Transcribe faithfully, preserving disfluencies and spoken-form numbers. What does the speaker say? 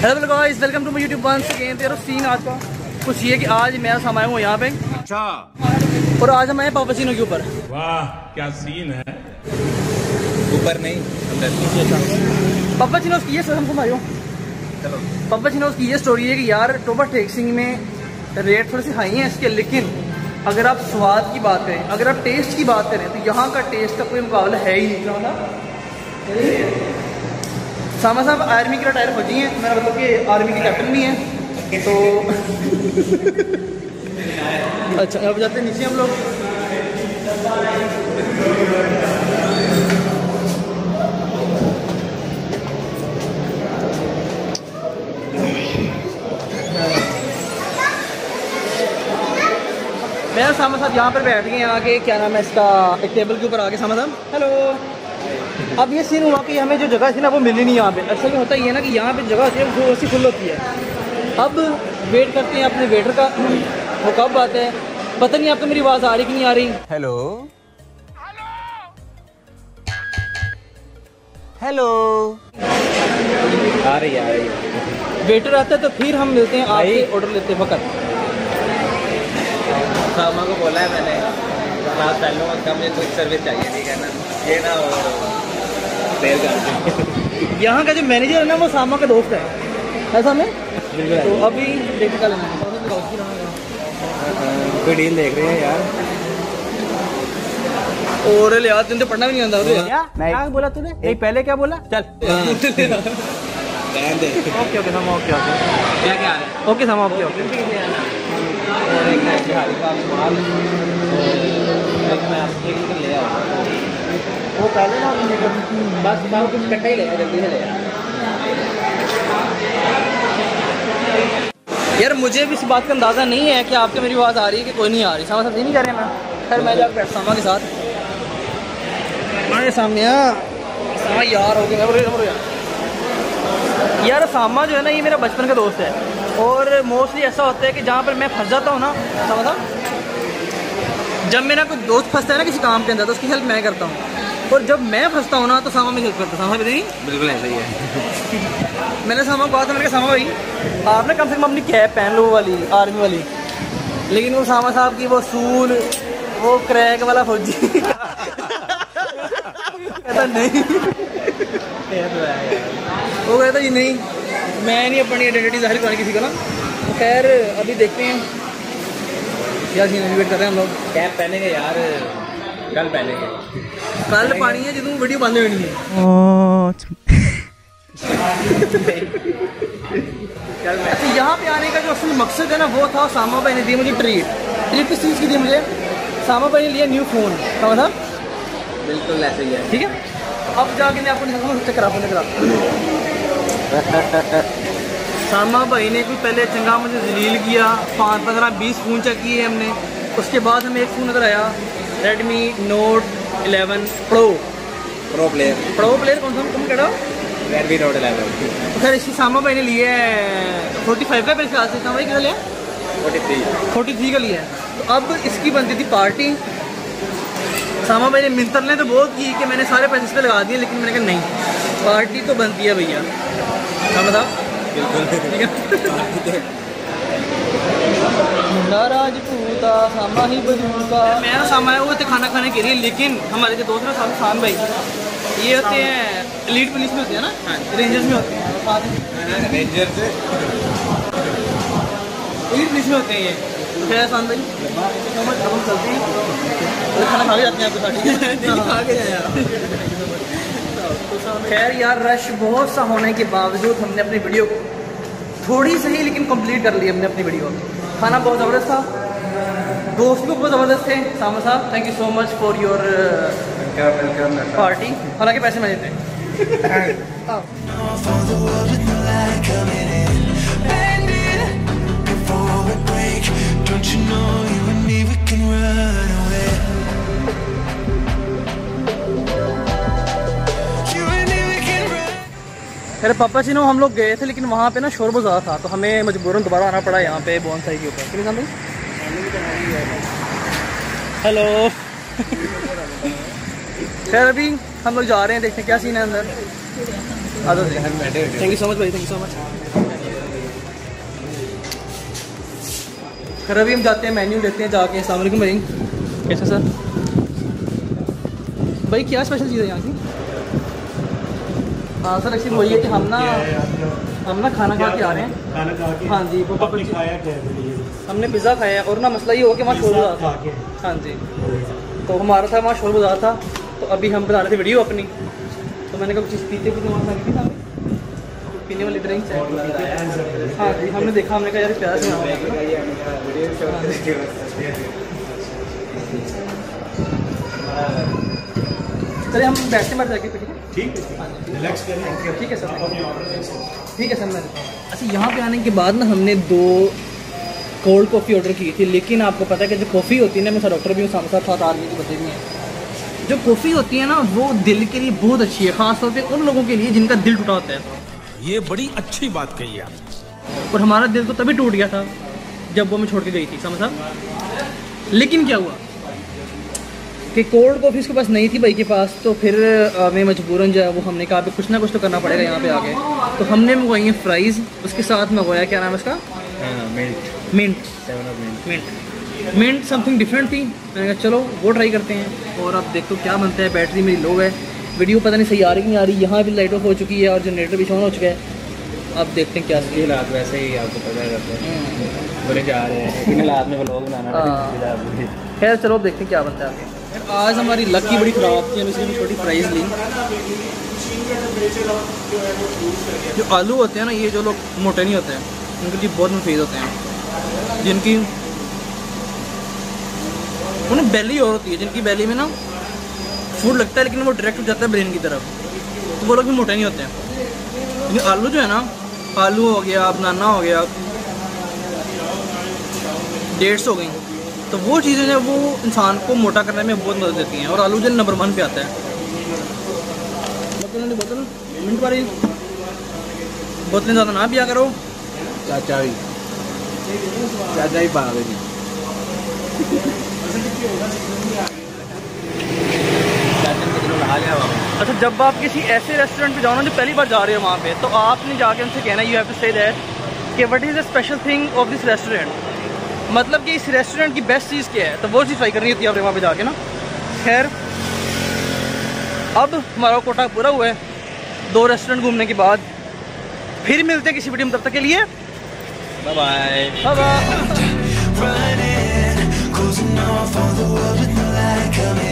Hello guys, welcome to my YouTube once again. तेरा scene आज का कुछ ये कि आज मैं सामान हूँ यहाँ पे। अच्छा। और आज हम आए पापाचिनो के ऊपर। वाह क्या सीन है। ऊपर नहीं पापाचिनो की ये हम घुमायो। पापाचिनो की ये स्टोरी है कि यार टोबा टेक्सिंग में रेट थोड़े से हाई हैं इसके, लेकिन अगर आप स्वाद की बात करें, अगर आप टेस्ट की बात करें तो यहाँ का टेस्ट का कोई मुकाबला है ही नहीं। सामा साहब आर्मी के रिटायर फौजी हैं, मेरा मतलब कि आर्मी के कैप्टन भी हैं तो अच्छा अब जाते हैं नीचे हम लोग। मेरा सामा साहब यहाँ पर बैठ गए हैं आके, क्या नाम है इसका, एक टेबल के ऊपर आके। सामा साहब हेलो। अब ये सीन हुआ कि हमें जो जगह थी ना वो मिली नहीं यहाँ पे। असल में होता ही है ना कि यहाँ पे जगह होती है वो वैसी फुल होती है। अब वेट करते हैं अपने वेटर का, वो कब आता है पता नहीं। आपको मेरी आवाज़ आ रही कि नहीं आ रही? हेलो हेलो आ रही आ रही वेटर आता है तो फिर हम मिलते हैं, आके ऑर्डर लेते हैं वक्त। सामा को बोला है मैंने क्लास पहलू का मुझे क्विक सर्विस चाहिए, ठीक है ना, ये ना देर करते। यहाँ का जो मैनेजर है ना वो सामा का दोस्त है, ऐसा में तो अभी देखने का लेना कोई डील देख रहे हैं यार। और यार तुम तो पढ़ना भी नहीं आता क्या क्या बोला तूने? नहीं पहले क्या बोला? चल okay okay Sama okay okay क्या क्या ओके सामा ओके ओके। और एक बिहारी का माल मैं आपके लिए ले आऊँ, वो पहले ना बस बाहर कुछ इकट्ठा ही लेगा, जल्दी से ले यार। मुझे भी इस बात का अंदाज़ा नहीं है कि आपको मेरी आवाज़ आ रही है कि कोई नहीं आ रही। सामा साहब नहीं कर रहे हैं ना। खैर मैं जाकर बैठ सामा के साथ आए सामने। सामा यार हो गया यार। यार सामा जो है ना ये मेरा बचपन का दोस्त है, और मोस्टली ऐसा होता है कि जहाँ पर मैं फंस जाता हूँ ना सामा साहब, जब मेरा कोई दोस्त फंसता है ना किसी काम के अंदर तो उसकी हेल्प मैं करता हूँ, और जब मैं फंसता हूँ ना तो सामा मेरी हेल्प करता है। सामा बताइए। बिल्कुल ऐसा ही है। मैंने सामा को कहा था, मैंने कहा सामा भाई आप ना कम से कम अपनी कैप पहन लो वाली आर्मी वाली, लेकिन वो सामा साहब की वो सूल वो क्रैक वाला फौजी कहता नहीं, वो कहता जी नहीं मैं नहीं अपनी आइडेंटिटी जाहिर करानी किसी को ना। तो खैर अभी देखते हैं क्या सीन वेट कर रहे हैं हम लोग। कैप पहनेंगे यार, कल पहनेंगे। कल पानी है जितनी वीडियो बंद होनी है। अच्छा यहाँ पे आने का जो असल मकसद है ना वो था, सामा भाई ने दी मुझे ट्रीट। ट्रीट किस चीज़ की दी मुझे? सामा भाई ने लिया न्यू फ़ोन। समझ था? बिल्कुल ऐसे ही है, ठीक है। अब जाके मैं आपको चेक करा फोन करा सामा भाई ने कुछ पहले चंगा मुझे जलील किया, पाँच पंद्रह बीस फ़ोन चेक किए हमने। उसके बाद हमें एक फ़ोन नज़र आया Redmi note eleven pro. Pro player pro player कौन सा तुम कह रहे हो? Redmi note eleven. तो खैर इसी सामा भाई ने लिए फोर्टी फाइव का मेरे ख्याल से। सामा भाई कितना लिया? फोर्टी थ्री फोर्टी थ्री का लिया है। तो अब इसकी बनती थी पार्टी। सामा भाई ने मिंतर ने तो बहुत की कि मैंने सारे पैसे इस पर लगा दिए, लेकिन मैंने कहा नहीं पार्टी तो बनती है भैया। सामा साहब बिल्कुल ठीक है। राजपूता सामा ही बजूता। मैं ना सामा आया हुआ थे खाना खाने के लिए, लेकिन हमारे जो दोस्त ना साम भाई ये होते हैं एलीट पुलिस में होते हैं ना, रेंजर्स में होते हैं, रेंजर से एलीट पुलिस में होते हैं ये। खैर शान भाई हम चलते हैं, खाना खा के जाते हैं आपके साथ। खा के जाए। खैर यार रश बहुत सा होने के बावजूद हमने अपनी वीडियो को थोड़ी सही लेकिन कंप्लीट कर ली हमने अपनी वीडियो। खाना बहुत ज़बरदस्त था, दोस्त भी बहुत ज़बरदस्त थे। सामा साहब thank you so much for your party. हालांकि पैसे मैं देते हैं। मेरे पापा जी ने हम लोग गए थे, लेकिन वहाँ पे ना शोर बहुत ज़्यादा था तो हमें मजबूरन दोबारा आना पड़ा यहाँ पे बोनसाई के ऊपर। हेलो खैर अभी हम लोग जा रहे हैं, देखते हैं क्या सीन है अंदर। थैंक यू सो मच भाई, थैंक यू सो मच। फिर अभी हम जाते हैं मेन्यू देखते हैं जाके। अस्सलाम वालेकुम भाई, कैसे सर? भाई क्या स्पेशल चीज़ है यहाँ की? हाँ सर, एक्चुअली वही है कि हम ना हम ना खाना खा के आ रहे हैं। खाना खा के? हाँ जी, वो आपने खाया क्या है? हमने पिज़्ज़ा खाया है और ना मसला ये हो कि वहाँ शोर बाज़ार था। हाँ जी, तो हमारा था वहाँ शोर बाज़ार था, तो अभी हम बना रहे थे वीडियो अपनी, तो मैंने कहा कुछ पीते पीते वहाँ लगी थी सामने पीने वाली ड्रिंक है। हाँ जी, हमने देखा, हमने कहा यार प्यार से चलिए हम बैठते बैठ जाके पीछे। ठीक है, रिलैक्स करें। ठीक है सर, ठीक है सर। मैं अच्छा, यहाँ पे आने के बाद ना हमने दो कोल्ड कॉफ़ी ऑर्डर की थी, लेकिन आपको पता है कि जो कॉफ़ी होती है ना, मैं सर डॉक्टर भी हूँ, साथ साथ आर्मी के बच्चे भी हैं, जो कॉफ़ी होती है ना वो दिल के लिए बहुत अच्छी है, ख़ासतौर पे उन लोगों के लिए जिनका दिल टूटा होता है। ये बड़ी अच्छी बात कही आप। और हमारा दिल तो तभी टूट गया था जब वो हमें छोड़ के गई थी, समझा। लेकिन क्या हुआ कि कोल्ड कॉफ़ी उसके पास नहीं थी भाई के पास, तो फिर हमें मजबूरन जो है वो हमने कहा कुछ ना कुछ तो करना पड़ेगा यहाँ पे आके। तो हमने मंगवाई है फ्राइज़, उसके साथ मंगवाया क्या नाम है उसका, mint mint mint mint something different थी। मैंने कहा चलो वो ट्राई करते हैं। और अब देखो क्या बनता है। बैटरी मेरी लो है, वीडियो पता नहीं सही आ रही कि नहीं आ रही। यहाँ भी लाइट ऑफ हो चुकी है और जनरेटर भी ऑन हो चुका है। अब देखते हैं क्या सही हालात वैसे ही आपको पता करते हैं, बोले जा रहे हैं इन हालात में व्लॉग बनाना। खैर चलो देखते हैं क्या बनता है आगे। आज हमारी लक की बड़ी ख़राब थी, हम इसलिए छोटी प्राइस ली। जो आलू होते हैं ना, ये जो लोग मोटे नहीं होते हैं उनके लिए बहुत मुफीद होते हैं, जिनकी उन्हें बेली और होती है, जिनकी बेली में ना फूड लगता है लेकिन वो डायरेक्ट जाता है ब्रेन की तरफ, तो वो लोग भी मोटे नहीं होते हैं। लेकिन आलू जो है ना, आलू हो गया, बनाना हो गया, डेट्स हो गई, तो वो चीज़ें जो वो इंसान को मोटा करने में बहुत मदद देती हैं। और आलू जो नंबर वन पे आता है। बोतल बोतल मिनट वाली बोतलें ज़्यादा ना पिया करो। चाचा भी चाचा ही पा गई। अच्छा, जब आप किसी ऐसे रेस्टोरेंट पे जाओ ना जो पहली बार जा रहे हो वहाँ पे, तो आपने जाके उनसे कहना you have to say that कि what is the special thing of this restaurant, मतलब कि इस रेस्टोरेंट की बेस्ट चीज़ क्या है, तो वो चीज़ ट्राई करनी होती है आपने वहाँ पे जाके ना। खैर अब हमारा कोटा पूरा हुआ है दो रेस्टोरेंट घूमने के बाद। फिर मिलते हैं किसी वीडियो में, तब तक के लिए bye bye bye bye. Running, closing off all the world with no light coming.